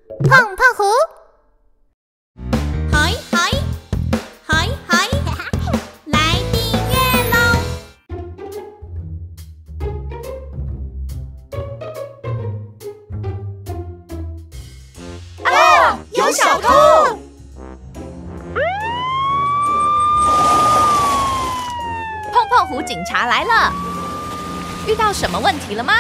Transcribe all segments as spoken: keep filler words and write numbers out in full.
胖胖虎， 嗨嗨嗨嗨，来订阅喽！ 啊，有小偷！ 碰碰虎警察来了，遇到什么问题了吗？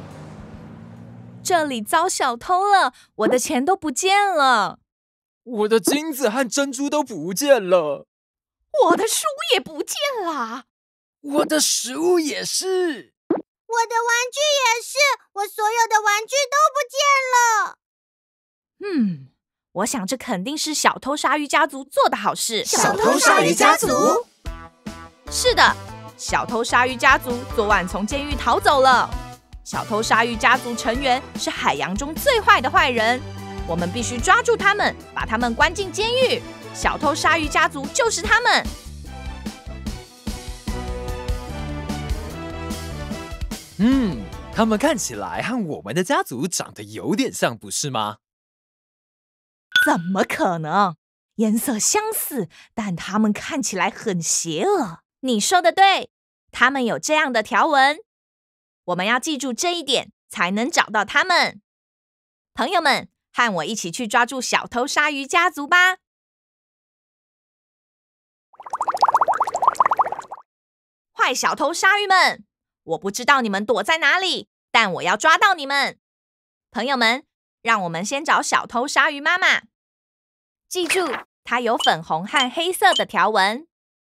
这里遭小偷了，我的钱都不见了， 我的金子和珍珠都不见了， 我的书也不见了， 我的食物也是， 我的玩具也是，我所有的玩具都不见了。 嗯，我想这肯定是小偷鲨鱼家族做的好事。 小偷鲨鱼家族？ 是的，小偷鲨鱼家族昨晚从监狱逃走了。小偷鲨鱼家族成员是海洋中最坏的坏人，我们必须抓住他们，把他们关进监狱。小偷鲨鱼家族就是他们。 嗯，他们看起来和我们的家族长得有点像，不是吗？ 怎么可能？颜色相似，但他们看起来很邪恶。你说的对，他们有这样的条纹。我们要记住这一点，才能找到他们。朋友们，和我一起去抓住小偷鲨鱼家族吧！坏小偷鲨鱼们，我不知道你们躲在哪里，但我要抓到你们。朋友们，让我们先找小偷鲨鱼妈妈。记住，它有粉红和黑色的条纹。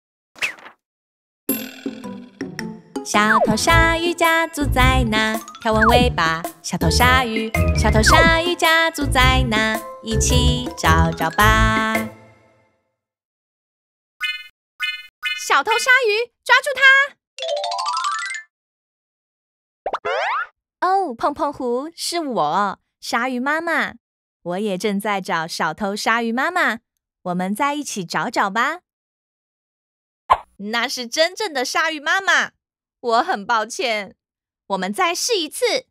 小偷鲨鱼家族在哪？条纹尾巴。小偷鲨鱼，小偷鲨鱼家族在哪？一起找找吧。小偷鲨鱼，抓住它！哦，碰碰虎，是我，鲨鱼妈妈。我也正在找小偷鲨鱼妈妈，我们再一起找找吧。那是真正的鲨鱼妈妈。我很抱歉，我们再试一次。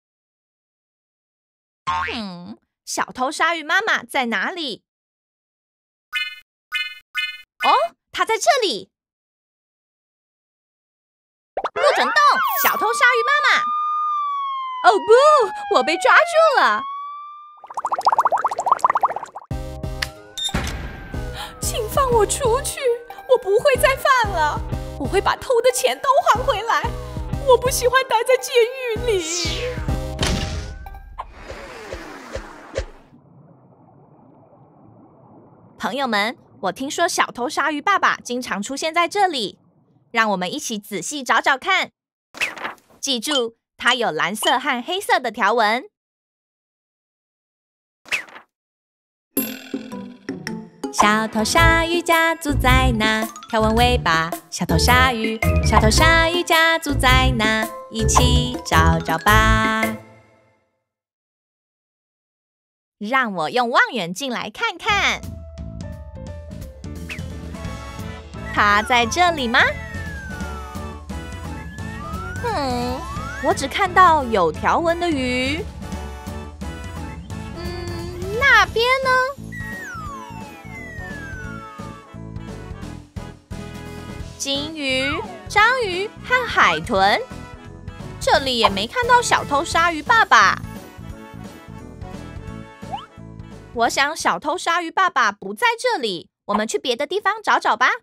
嗯，小偷鲨鱼妈妈在哪里？哦，她在这里。不准动，小偷鲨鱼妈妈！哦不，我被抓住了！请放我出去，我不会再犯了。我会把偷的钱都还回来。我不喜欢待在监狱里。朋友们，我听说小偷鲨鱼爸爸经常出现在这里，让我们一起仔细找找看。记住，它有蓝色和黑色的条纹。小偷鲨鱼家族在哪？条纹尾巴。小偷鲨鱼，小偷鲨鱼家族在哪？一起找找吧。让我用望远镜来看看，它在这里吗？嗯，我只看到有条纹的鱼。嗯，那边呢？金鱼、章鱼和海豚，这里也没看到小偷鲨鱼爸爸。我想小偷鲨鱼爸爸不在这里，我们去别的地方找找吧。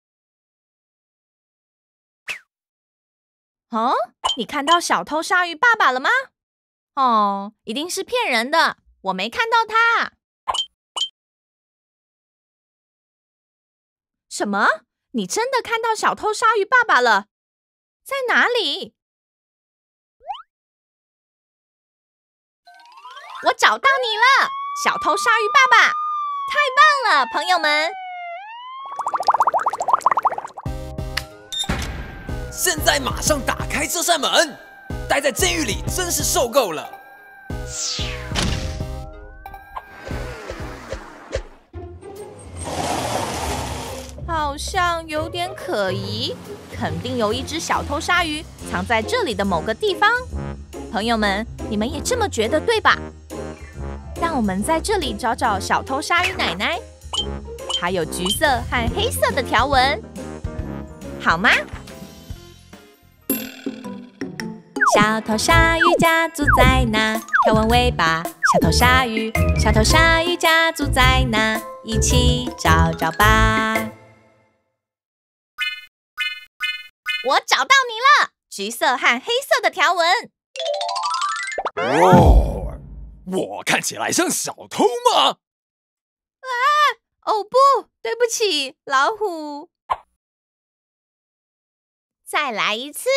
哦，你看到小偷鲨鱼爸爸了吗？哦，一定是骗人的，我没看到他。什么？你真的看到小偷鲨鱼爸爸了？在哪里？我找到你了，小偷鲨鱼爸爸！太棒了，朋友们！ 现在马上打开这扇门！待在监狱里真是受够了。 好像有点可疑，肯定有一只小偷鲨鱼藏在这里的某个地方。朋友们，你们也这么觉得对吧？让我们在这里找找小偷鲨鱼奶奶。它有橘色和黑色的条纹，好吗？ 小头鲨鱼家住在哪？条纹尾巴，小头鲨鱼，小头鲨鱼家住在哪？一起找找吧。 我找到你了，橘色和黑色的条纹。 哦，我看起来像小偷吗？ 啊！哦不，对不起，老虎。再来一次。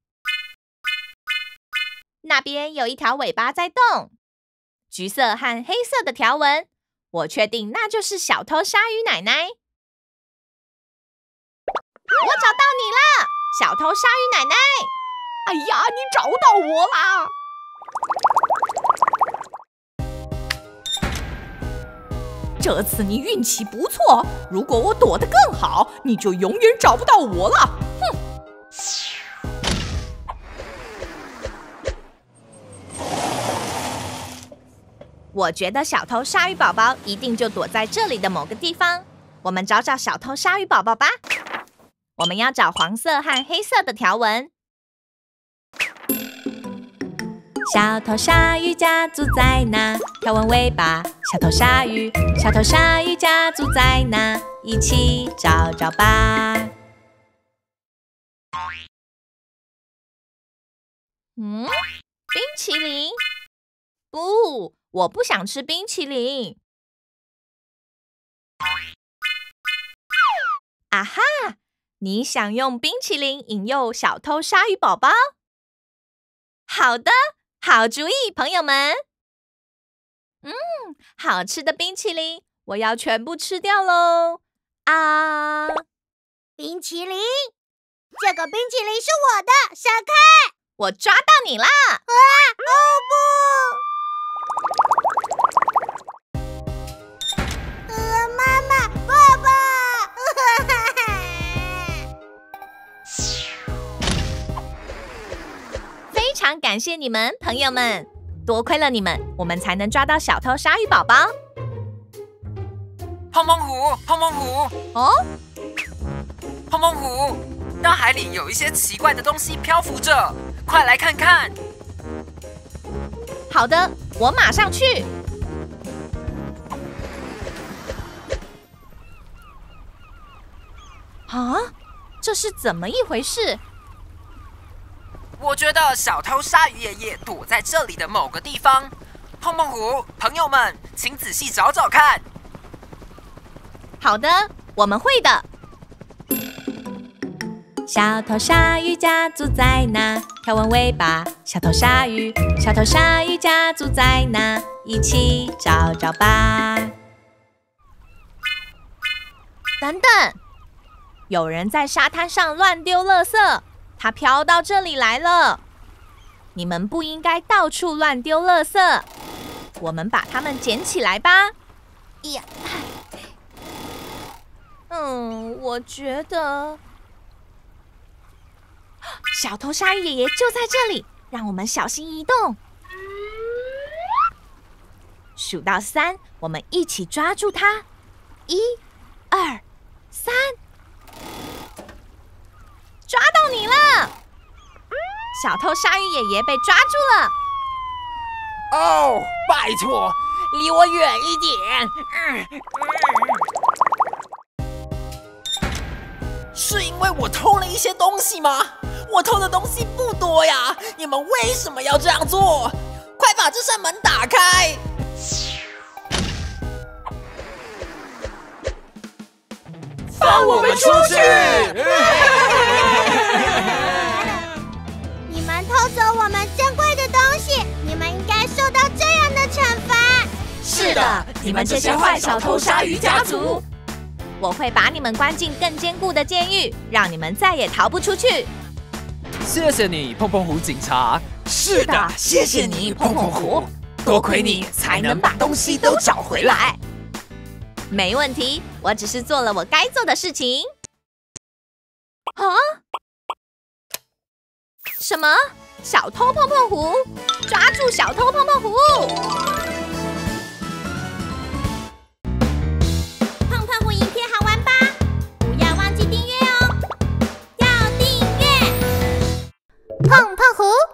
那边有一条尾巴在动，橘色和黑色的条纹，我确定那就是小偷鲨鱼奶奶。我找到你了，小偷鲨鱼奶奶！ 哎呀，你找到我啦！这次你运气不错，如果我躲得更好，你就永远找不到我了。哼！ 我觉得小偷鲨鱼宝宝一定就躲在这里的某个地方，我们找找小偷鲨鱼宝宝吧。我们要找黄色和黑色的条纹。 小头鲨鱼家住在哪？条纹尾巴，小头鲨鱼，小头鲨鱼家住在哪？一起找找吧。 嗯，冰淇淋？不，我不想吃冰淇淋。啊哈！你想用冰淇淋引诱小偷鲨鱼宝宝？好的，好主意，朋友们。嗯，好吃的冰淇淋，我要全部吃掉喽！啊！ 冰淇淋，这个冰淇淋是我的，闪开！ 我抓到你啦！ 啊！哦不！呃，妈妈，爸爸！ 非常感谢你们，朋友们，多亏了你们，我们才能抓到小偷鲨鱼宝宝。 碰碰虎，碰碰虎， 哦， 碰碰虎，大海里有一些奇怪的东西漂浮着，快来看看。 好的，我马上去。啊，这是怎么一回事？ 我觉得小偷鲨鱼爷爷躲在这里的某个地方。碰碰虎，朋友们，请仔细找找看。 好的，我们会的。 小头鲨鱼家住在哪？条纹尾巴，小头鲨鱼，小头鲨鱼家住在哪？一起找找吧。 等等，有人在沙滩上乱丢垃圾，它飘到这里来了。你们不应该到处乱丢垃圾，我们把它们捡起来吧。呀，嗯，我觉得小偷鲨鱼爷爷就在这里，让我们小心移动。数到三，我们一起抓住它。一、二、三，抓到你了！小偷鲨鱼爷爷被抓住了。 哦，拜托，离我远一点。嗯嗯、是因为我偷了一些东西吗？我偷的东西不多呀，你们为什么要这样做？快把这扇门打开！ 放我们出去！ 你们偷走我们珍贵的东西，你们应该受到这样的惩罚。 是的，你们这些坏小偷鲨鱼家族， 我会把你们关进更坚固的监狱，让你们再也逃不出去。 谢谢你，碰碰虎警察。 是的，谢谢你，碰碰虎，多亏你才能把东西都找回来。 没问题，我只是做了我该做的事情。啊？什么？小偷碰碰虎？抓住小偷碰碰虎！ 胖胖虎。